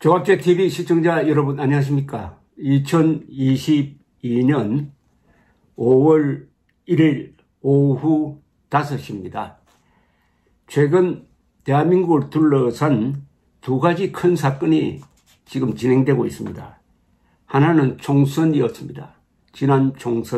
조합재TV 시청자 여러분 안녕하십니까. 2022년 5월 1일 오후 5시입니다. 최근 대한민국을 둘러싼 두 가지 큰 사건이 지금 진행되고 있습니다. 하나는 총선이었습니다. 지난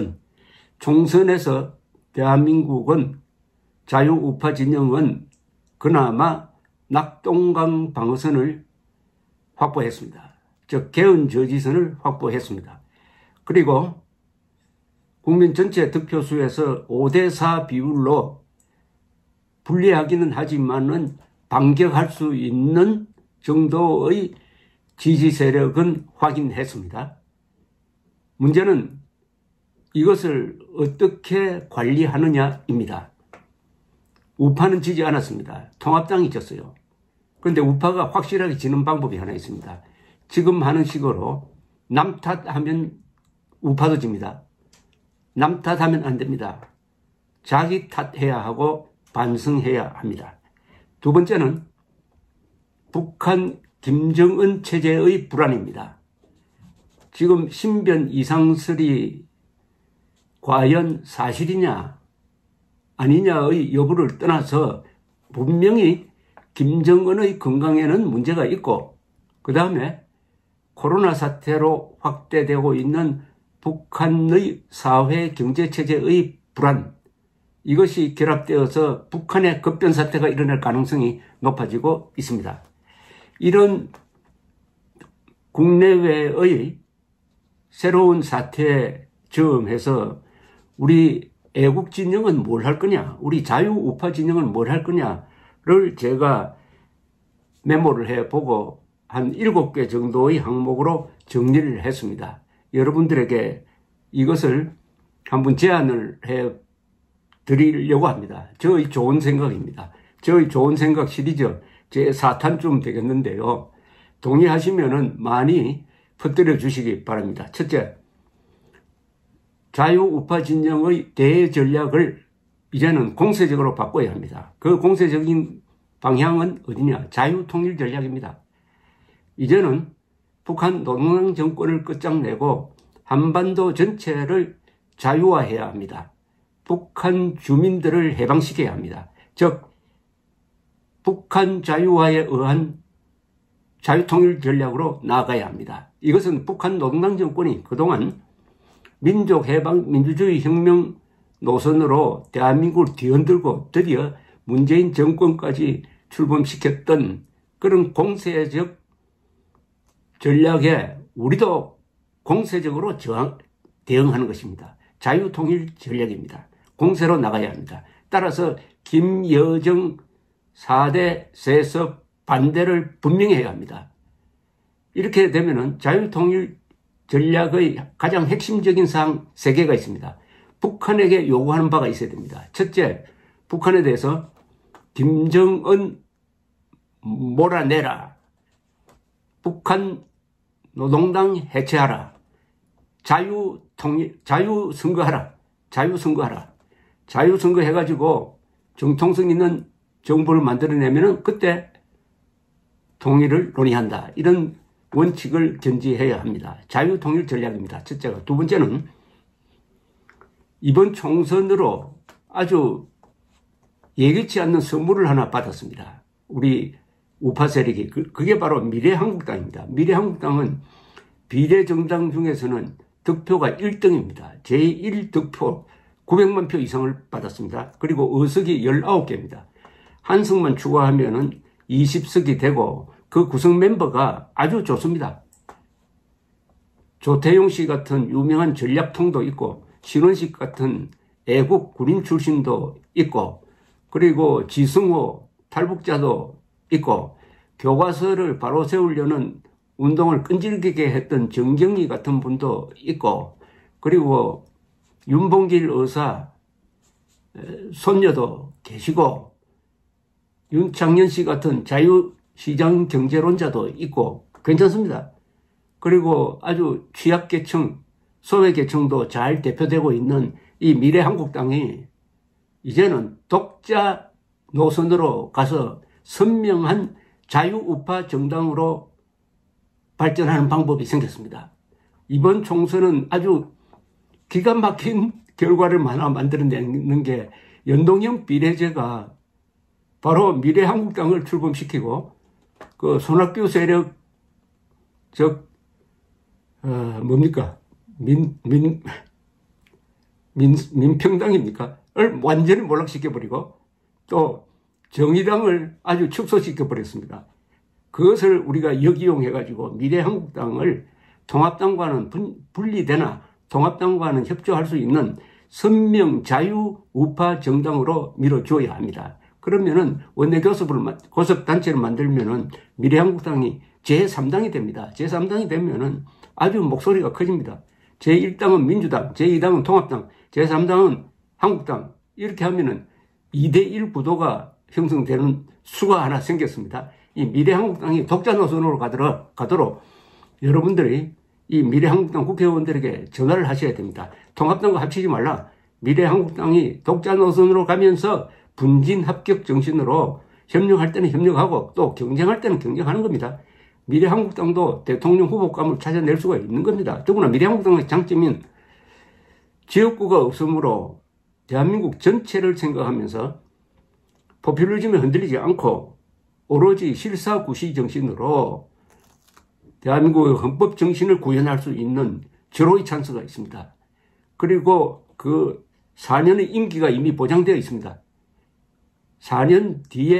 총선에서 대한민국은 자유우파 진영은 그나마 낙동강 방어선을 확보했습니다. 즉 개헌저지선을 확보했습니다. 그리고 국민 전체 득표수에서 5대4 비율로 불리하기는 하지만은 반격할 수 있는 정도의 지지 세력은 확인했습니다. 문제는 이것을 어떻게 관리하느냐입니다. 우파는 지지 않았습니다. 통합당이 졌어요. 그런데 우파가 확실하게 지는 방법이 하나 있습니다. 지금 하는 식으로 남 탓하면 우파도 집니다. 남 탓하면 안 됩니다. 자기 탓해야 하고 반성해야 합니다. 두 번째는 북한 김정은 체제의 불안입니다. 지금 신변 이상설이 과연 사실이냐 아니냐의 여부를 떠나서 분명히 김정은의 건강에는 문제가 있고 그 다음에 코로나 사태로 확대되고 있는 북한의 사회 경제체제의 불안, 이것이 결합되어서 북한의 급변 사태가 일어날 가능성이 높아지고 있습니다. 이런 국내외의 새로운 사태에 저음해서 우리 애국 진영은 뭘 할 거냐, 우리 자유우파 진영은 뭘 할 거냐를 제가 메모를 해보고 한 7개 정도의 항목으로 정리를 했습니다. 여러분들에게 이것을 한번 제안을 해 드리려고 합니다. 저의 좋은 생각입니다. 저의 좋은 생각 시리즈 제 4탄쯤 되겠는데요. 동의하시면은 많이 퍼뜨려 주시기 바랍니다. 첫째, 자유우파 진영의 대전략을 이제는 공세적으로 바꿔야 합니다. 그 공세적인 방향은 어디냐? 자유통일 전략입니다. 이제는 북한 노동당 정권을 끝장내고 한반도 전체를 자유화해야 합니다. 북한 주민들을 해방시켜야 합니다. 즉 북한 자유화에 의한 자유통일 전략으로 나아가야 합니다. 이것은 북한 노동당 정권이 그동안 민족해방 민주주의 혁명 노선으로 대한민국을 뒤흔들고 드디어 문재인 정권까지 출범시켰던 그런 공세적 전략에 우리도 공세적으로 대응하는 것입니다. 자유통일 전략입니다. 공세로 나가야 합니다. 따라서 김여정 4대 세습 반대를 분명히 해야 합니다. 이렇게 되면은 자유통일 전략의 가장 핵심적인 사항 3개가 있습니다. 북한에게 요구하는 바가 있어야 됩니다. 첫째, 북한에 대해서 김정은 몰아내라. 북한 노동당 해체하라. 자유선거하라. 자유선거 해가지고 정통성 있는 정부를 만들어내면은 그때 통일을 논의한다. 이런 원칙을 견지해야 합니다. 자유통일 전략입니다. 첫째가. 두 번째는 이번 총선으로 아주 예기치 않는 선물을 하나 받았습니다. 우리 우파 세력이. 그게 바로 미래한국당입니다. 미래한국당은 비례정당 중에서는 득표가 1등입니다. 제1득표 900만 표 이상을 받았습니다. 그리고 의석이 19개입니다. 한 석만 추가하면은 20석이 되고 그 구성 멤버가 아주 좋습니다. 조태용 씨 같은 유명한 전략통도 있고 신원식 같은 애국 군인 출신도 있고 그리고 지승호 탈북자도 있고 교과서를 바로 세우려는 운동을 끈질기게 했던 정경리 같은 분도 있고 그리고 윤봉길 의사 손녀도 계시고 윤창년 씨 같은 자유시장 경제론자도 있고 괜찮습니다. 그리고 아주 취약계층, 소외계층도 잘 대표되고 있는 이 미래한국당이 이제는 독자 노선으로 가서 선명한 자유우파 정당으로 발전하는 방법이 생겼습니다. 이번 총선은 아주 기가 막힌 결과를 하나 만들어내는 게 연동형 비례제가 바로 미래한국당을 출범시키고 그 손학규 세력 뭡니까? 민평당입니까? 을 완전히 몰락시켜버리고 또 정의당을 아주 축소시켜버렸습니다. 그것을 우리가 역이용해가지고 미래한국당을 통합당과는 분리되나 통합당과는 협조할 수 있는 선명 자유 우파 정당으로 밀어줘야 합니다. 그러면은 원내 교섭단체를 만들면은 미래한국당이 제3당이 됩니다. 제3당이 되면은 아주 목소리가 커집니다. 제1당은 민주당, 제2당은 통합당, 제3당은 한국당. 이렇게 하면은 2대1 구도가 형성되는 수가 하나 생겼습니다. 이 미래한국당이 독자 노선으로 가도록 여러분들이 이 미래한국당 국회의원들에게 전화를 하셔야 됩니다. 통합당과 합치지 말라. 미래한국당이 독자 노선으로 가면서 분진 합격 정신으로 협력할 때는 협력하고 또 경쟁할 때는 경쟁하는 겁니다. 미래한국당도 대통령 후보감을 찾아낼 수가 있는 겁니다. 더구나 미래한국당의 장점인 지역구가 없으므로 대한민국 전체를 생각하면서 포퓰리즘에 흔들리지 않고 오로지 실사구시 정신으로 대한민국의 헌법 정신을 구현할 수 있는 절호의 찬스가 있습니다. 그리고 그 4년의 임기가 이미 보장되어 있습니다. 4년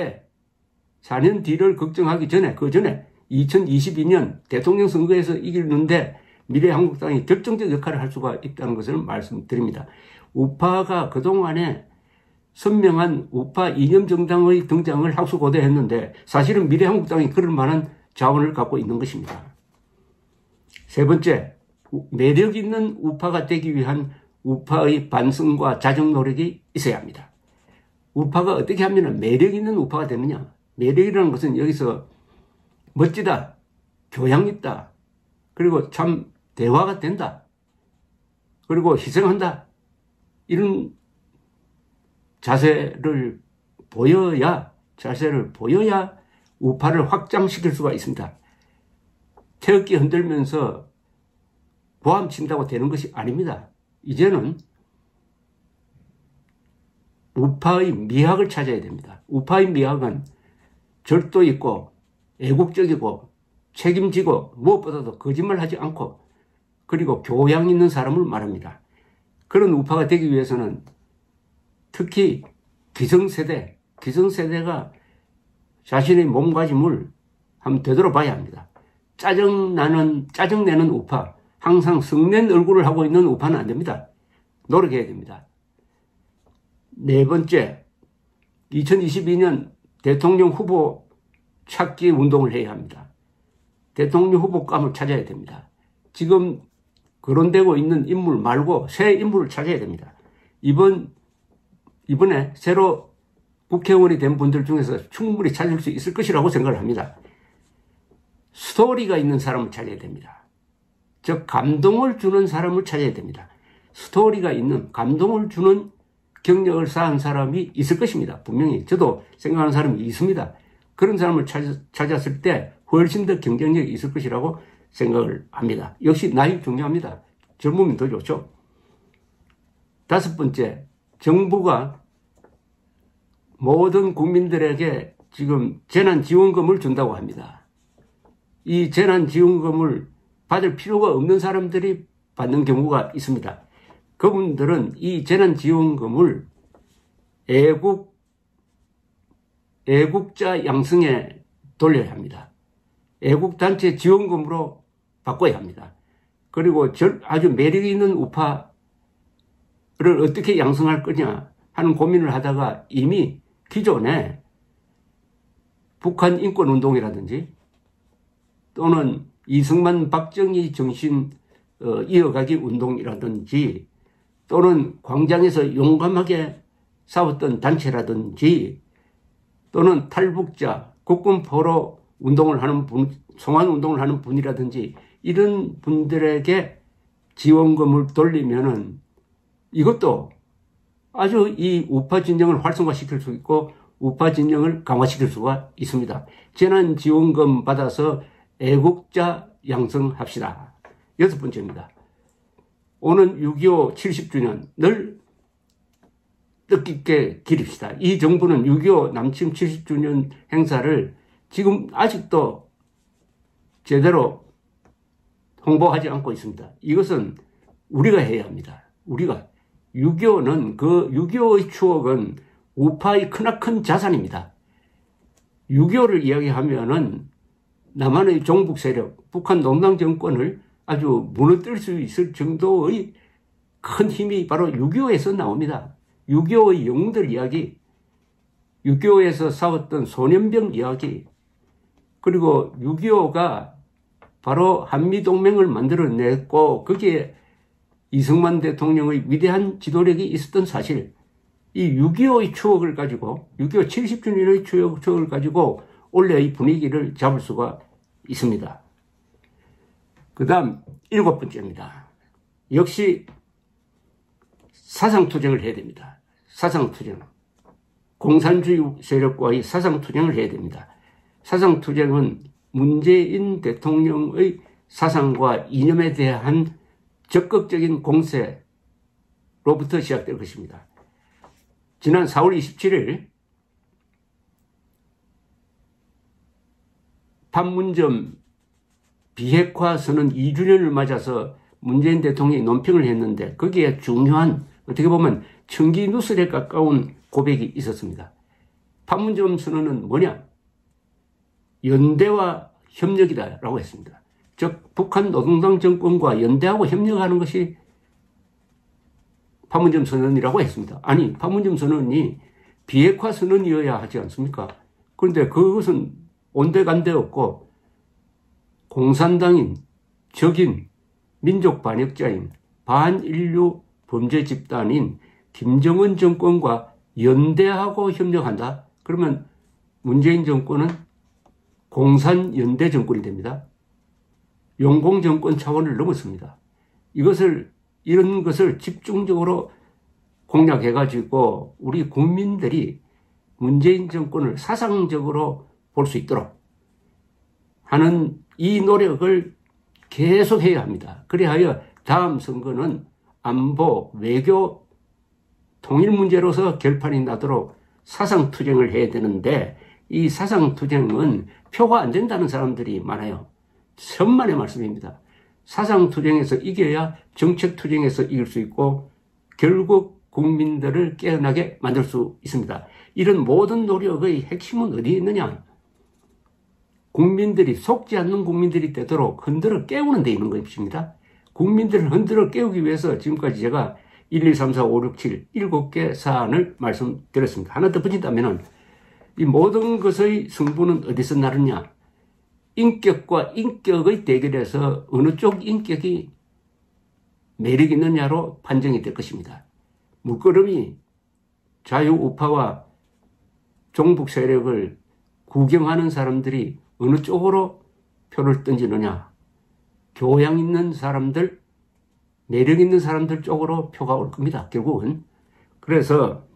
뒤를 걱정하기 전에, 그 전에 2022년 대통령 선거에서 이기는데 미래한국당이 결정적 역할을 할 수가 있다는 것을 말씀드립니다. 우파가 그동안에 선명한 우파 이념 정당의 등장을 학수고대했는데 사실은 미래한국당이 그럴 만한 자원을 갖고 있는 것입니다. 세 번째, 매력 있는 우파가 되기 위한 우파의 반성과 자정 노력이 있어야 합니다. 우파가 어떻게 하면 매력 있는 우파가 되느냐? 매력이라는 것은 여기서 멋지다, 교양 있다, 그리고 참 대화가 된다, 그리고 희생한다, 이런 자세를 보여야 우파를 확장시킬 수가 있습니다. 태극기 흔들면서 보암 친다고 되는 것이 아닙니다. 이제는 우파의 미학을 찾아야 됩니다. 우파의 미학은 절도 있고 애국적이고 책임지고 무엇보다도 거짓말하지 않고 그리고 교양 있는 사람을 말합니다. 그런 우파가 되기 위해서는 특히 기성세대가 자신의 몸가짐을 한번 되돌아봐야 합니다. 짜증내는 우파, 항상 성낸 얼굴을 하고 있는 우파는 안 됩니다. 노력해야 됩니다. 네 번째, 2022년 대통령 후보 찾기 운동을 해야 합니다. 대통령 후보감을 찾아야 됩니다. 지금 거론되고 있는 인물 말고 새 인물을 찾아야 됩니다. 이번에 새로 국회의원이 된 분들 중에서 충분히 찾을 수 있을 것이라고 생각을 합니다. 스토리가 있는 사람을 찾아야 됩니다. 즉 감동을 주는 사람을 찾아야 됩니다. 스토리가 있는 감동을 주는 경력을 쌓은 사람이 있을 것입니다. 분명히 저도 생각하는 사람이 있습니다. 그런 사람을 찾았을 때 훨씬 더 경쟁력이 있을 것이라고 생각을 합니다. 역시 나이 중요합니다. 젊으면 더 좋죠. 다섯 번째, 정부가 모든 국민들에게 지금 재난지원금을 준다고 합니다. 이 재난지원금을 받을 필요가 없는 사람들이 받는 경우가 있습니다. 그분들은 이 재난지원금을 애국자 양성에 돌려야 합니다. 애국단체 지원금으로 바꿔야 합니다. 그리고 아주 매력이 있는 우파를 어떻게 양성할 거냐 하는 고민을 하다가 이미 기존에 북한 인권운동이라든지 또는 이승만 박정희 정신 이어가기 운동이라든지 또는 광장에서 용감하게 싸웠던 단체라든지 또는 탈북자, 국군포로 운동을 하는 분, 송환 운동을 하는 분이라든지 이런 분들에게 지원금을 돌리면은 이것도 아주 이 우파 진영을 활성화시킬 수 있고 우파 진영을 강화시킬 수가 있습니다. 재난지원금 받아서 애국자 양성합시다. 6번째입니다. 오는 6.25 70주년을 뜻깊게 기립시다. 이 정부는 6.25 남침 70주년 행사를 지금 아직도 제대로 홍보하지 않고 있습니다. 이것은 우리가 해야 합니다. 우리가 6.25는 그 6.25의 추억은 우파의 크나큰 자산입니다. 6.25를 이야기하면은 남한의 종북 세력, 북한 농당 정권을 아주 무너뜨릴 수 있을 정도의 큰 힘이 바로 6.25에서 나옵니다. 6.25의 영웅들 이야기, 6.25에서 싸웠던 소년병 이야기, 그리고 6.25가 바로 한미동맹을 만들어냈고 거기에 이승만 대통령의 위대한 지도력이 있었던 사실, 이 6.25의 추억을 가지고 6.25 70주년의 추억을 가지고 올해의 분위기를 잡을 수가 있습니다. 그 다음 7번째입니다. 역시 사상투쟁을 해야 됩니다. 사상투쟁. 공산주의 세력과의 사상투쟁을 해야 됩니다. 사상투쟁은 문재인 대통령의 사상과 이념에 대한 적극적인 공세로부터 시작될 것입니다. 지난 4월 27일 판문점 비핵화 선언 2주년을 맞아서 문재인 대통령이 논평을 했는데 거기에 중요한, 어떻게 보면 청기 누설에 가까운 고백이 있었습니다. 판문점 선언은 뭐냐? 연대와 협력이다라고 했습니다. 즉 북한 노동당 정권과 연대하고 협력하는 것이 판문점 선언이라고 했습니다. 아니, 판문점 선언이 비핵화 선언이어야 하지 않습니까? 그런데 그것은 온데간데 없고 공산당인, 적인, 민족 반역자인, 반인류 범죄 집단인 김정은 정권과 연대하고 협력한다? 그러면 문재인 정권은 공산연대 정권이 됩니다. 용공정권 차원을 넘었습니다. 이런 것을 집중적으로 공략해가지고 우리 국민들이 문재인 정권을 사상적으로 볼 수 있도록 하는 이 노력을 계속해야 합니다. 그리하여 다음 선거는 안보, 외교, 통일 문제로서 결판이 나도록 사상투쟁을 해야 되는데 이 사상투쟁은 표가 안 된다는 사람들이 많아요. 천만의 말씀입니다. 사상투쟁에서 이겨야 정책투쟁에서 이길 수 있고 결국 국민들을 깨어나게 만들 수 있습니다. 이런 모든 노력의 핵심은 어디에 있느냐? 국민들이, 속지 않는 국민들이 되도록 흔들어 깨우는 데 있는 것입니다. 국민들을 흔들어 깨우기 위해서 지금까지 제가 1, 2, 3, 4, 5, 6, 7, 7개 사안을 말씀드렸습니다. 하나 더 붙인다면은 이 모든 것의 승부는 어디서 나느냐? 인격과 인격의 대결에서 어느 쪽 인격이 매력 있느냐로 판정이 될 것입니다. 물끄러미 자유우파와 종북 세력을 구경하는 사람들이 어느 쪽으로 표를 던지느냐? 교양 있는 사람들, 매력 있는 사람들 쪽으로 표가 올 겁니다. 결국은. 그래서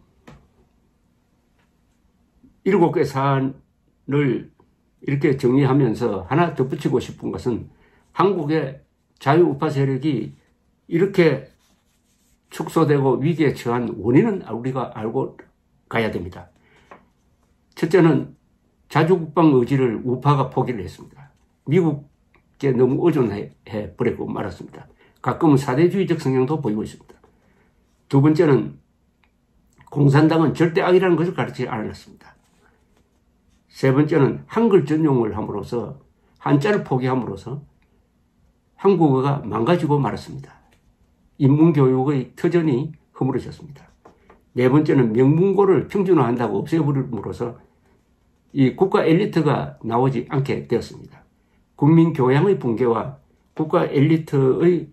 7개 사안을 이렇게 정리하면서 하나 덧붙이고 싶은 것은 한국의 자유우파 세력이 이렇게 축소되고 위기에 처한 원인은 우리가 알고 가야 됩니다. 첫째는 자주국방 의지를 우파가 포기를 했습니다. 미국에 너무 의존해 버리고 말았습니다. 가끔은 사대주의적 성향도 보이고 있습니다. 두 번째는 공산당은 절대 악이라는 것을 가르치지 않았습니다. 세 번째는 한글 전용을 함으로써, 한자를 포기함으로써 한국어가 망가지고 말았습니다. 인문교육의 터전이 허물어졌습니다. 네 번째는 명문고를 평준화한다고 없애버림으로써 이 국가 엘리트가 나오지 않게 되었습니다. 국민 교양의 붕괴와 국가 엘리트의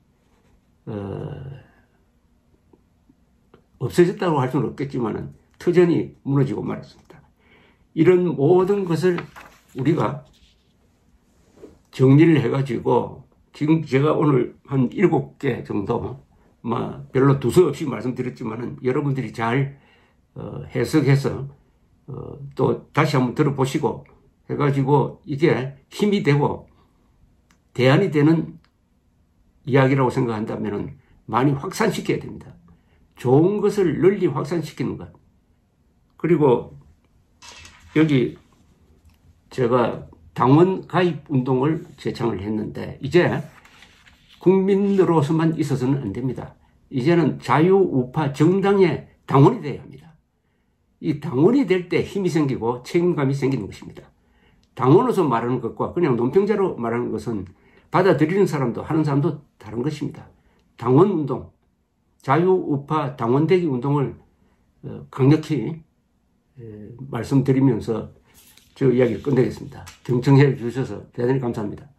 없어졌다고 할 수는 없겠지만 터전이 무너지고 말았습니다. 이런 모든 것을 우리가 정리를 해가지고 지금 제가 오늘 한 7개 정도 별로 두서없이 말씀드렸지만 여러분들이 잘 해석해서 또 다시 한번 들어보시고 해가지고 이게 힘이 되고 대안이 되는 이야기라고 생각한다면 많이 확산시켜야 됩니다. 좋은 것을 널리 확산시키는 것. 그리고 여기 제가 당원 가입 운동을 제창을 했는데 이제 국민으로서만 있어서는 안 됩니다. 이제는 자유우파 정당의 당원이 되어야 합니다. 이 당원이 될 때 힘이 생기고 책임감이 생기는 것입니다. 당원으로서 말하는 것과 그냥 논평자로 말하는 것은 받아들이는 사람도 하는 사람도 다른 것입니다. 당원운동, 자유우파 당원되기 운동을 강력히 말씀드리면서 저 이야기를 끝내겠습니다. 경청해 주셔서 대단히 감사합니다.